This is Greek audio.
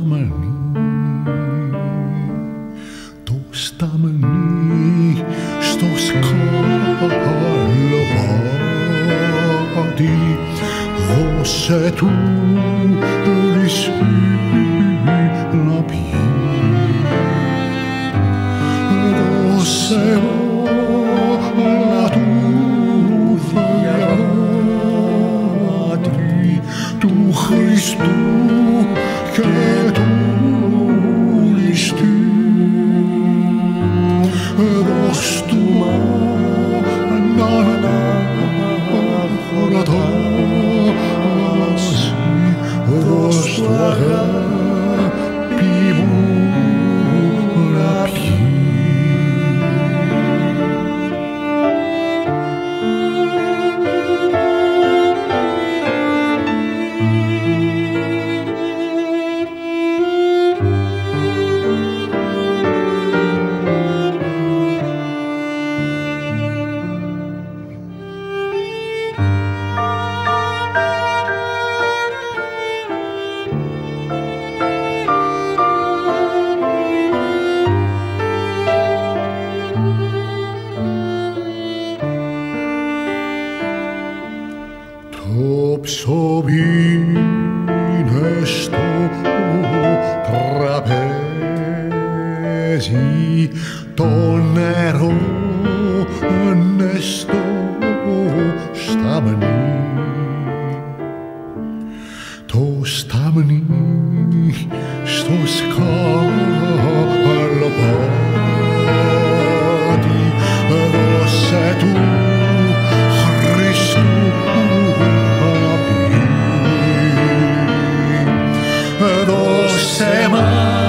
σταμνί, το σταμνί στο σκαλοπάτι, δώσε του λυσί να πιει, δώσε όλα του θανάτρη του Χριστού και του ληστή, δώσ' του να χωρατάσει, δώσ' του αγάπη μου να πιει. Το ψωμί είναι στο τραπέζι, το νερό είναι στο σταμνί, το σταμνί στο σκαλοπάτι, δώσε του Χριστού δώσε μας